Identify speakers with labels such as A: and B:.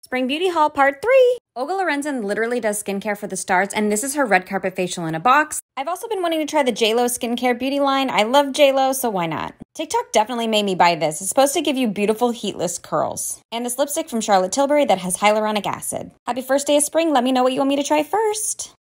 A: Spring Beauty Haul Part 3! Olga Lorencin literally does skincare for the stars, and this is her red carpet facial in a box. I've also been wanting to try the JLo skincare beauty line. I love JLo, so why not? TikTok definitely made me buy this. It's supposed to give you beautiful heatless curls. And this lipstick from Charlotte Tilbury that has hyaluronic acid. Happy first day of spring. Let me know what you want me to try first.